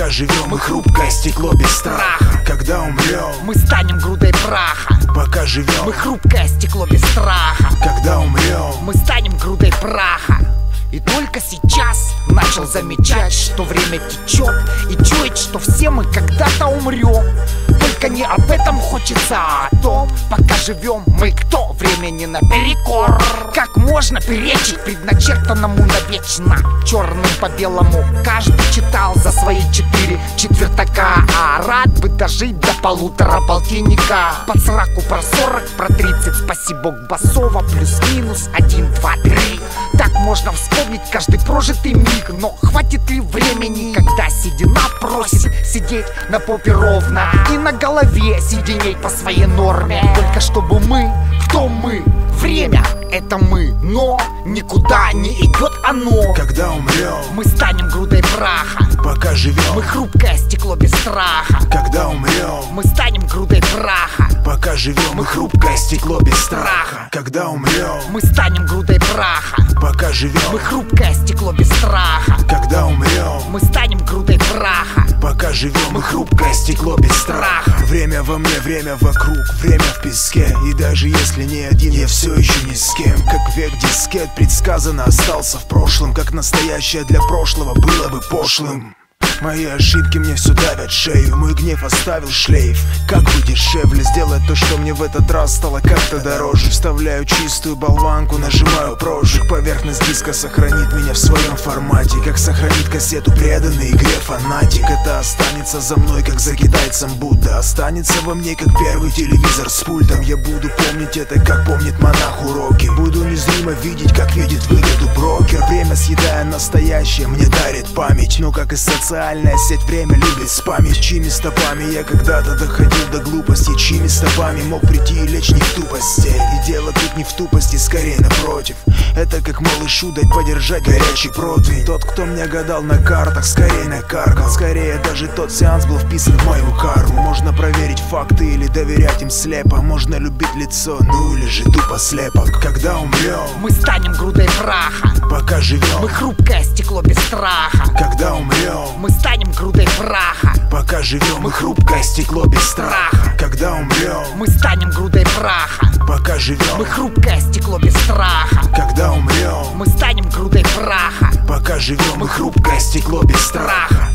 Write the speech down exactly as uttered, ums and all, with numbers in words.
Пока живем, мы хрупкое стекло без страха. Когда умрем, мы станем грудой праха. Пока живем, мы хрупкое стекло без страха. Когда умрем, мы станем грудой праха. И только сейчас начал замечать, что время течет, и чуять, что все мы когда-то умрем. Только не об этом хочется, а о том, пока живем мы кто, времени наперекор. Как можно перечить предначертанному навечно? Черным по белому каждый читал за свои четыре четвертака, а рад бы дожить до полутора полтинника. Под сраку про сорок, про тридцать, спасибо Басова, плюс-минус один, два, три. Так можно вспомнить каждый прожитый миг, но хватит ли времени, когда седина просит сидеть на попе ровно и на голове сиденеть по своей норме? Только чтобы мы, кто мы? Время — это мы, но никуда не идет оно. Когда умрем, мы станем грудой праха. Пока живем, мы хрупкое стекло без страха. Когда умрем, мы станем грудой праха. Пока живем, мы хрупкое стекло без страха. Когда умрем, мы станем грудой праха. Пока живем, мы хрупкое стекло без страха. Когда умрем, мы станем грудой праха. Пока живем, мы хрупкое стекло без страха. Время во мне, время вокруг, время в песке. И даже если не один, я все еще ни с кем. Как век дискет предсказано остался в прошлом. Как настоящее для прошлого было бы пошлым. Мои ошибки мне все давят шею, мой гнев оставил шлейф. Как бы дешевле сделать то, что мне в этот раз стало как-то дороже. Вставляю чистую болванку, нажимаю прожиг. Поверхность диска сохранит меня в своем формате, как сохранит кассету преданный игре фанатик. Это останется за мной, как за китайцем Будда. Останется во мне, как первый телевизор с пультом. Я буду помнить это, как помнит монах уроки. Буду незримо видеть, как видит выгоду брокер. Время, съедая настоящее, мне дарит память. Но как и социальность, Социальная сеть время любит спамить. Чьими стопами я когда-то доходил до глупости, чьими стопами мог прийти и лечь не в тупости. И дело тут не в тупости, скорее напротив. Это как малышу дать подержать горячий противень. Тот, кто мне гадал на картах, скорее накаркал. Скорее даже тот сеанс был вписан в мою карму. Можно проверить факты или доверять им слепо. Можно любить лицо, ну или же тупо слепок. Когда умрем, мы станем грудой праха. Пока живем, мы хрупкое стекло без страха. Когда умрем, мы станем грудой праха. Пока живем, мы хрупкое стекло без страха. Когда умрем, мы станем грудой праха. Пока живем, мы хрупкое стекло без страха. Когда умрем, мы станем грудой праха. Пока живем, мы хрупкое стекло без страха.